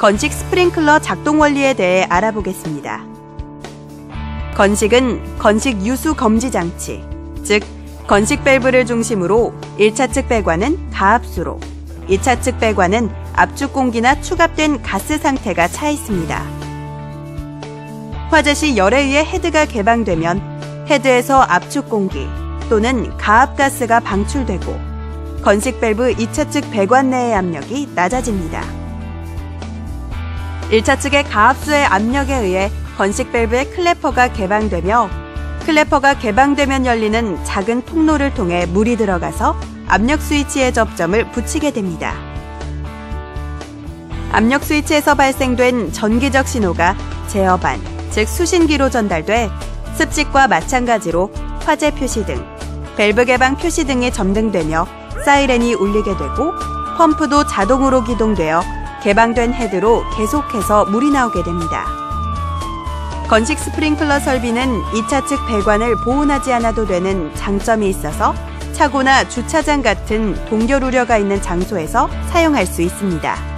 건식 스프링클러 작동 원리에 대해 알아보겠습니다. 건식은 건식 유수 검지 장치, 즉 건식 밸브를 중심으로 1차 측 배관은 가압수로, 2차 측 배관은 압축 공기나 추갑된 가스 상태가 차 있습니다. 화재 시 열에 의해 헤드가 개방되면 헤드에서 압축 공기 또는 가압가스가 방출되고 건식 밸브 2차 측 배관 내의 압력이 낮아집니다. 1차 측의 가압수의 압력에 의해 건식 밸브의 클래퍼가 개방되며 클래퍼가 개방되면 열리는 작은 통로를 통해 물이 들어가서 압력 스위치의 접점을 붙이게 됩니다. 압력 스위치에서 발생된 전기적 신호가 제어반, 즉 수신기로 전달돼 습식과 마찬가지로 화재 표시등, 밸브 개방 표시등이 점등되며 사이렌이 울리게 되고 펌프도 자동으로 기동되어 개방된 헤드로 계속해서 물이 나오게 됩니다. 건식 스프링클러 설비는 2차 측 배관을 보온하지 않아도 되는 장점이 있어서 차고나 주차장 같은 동결 우려가 있는 장소에서 사용할 수 있습니다.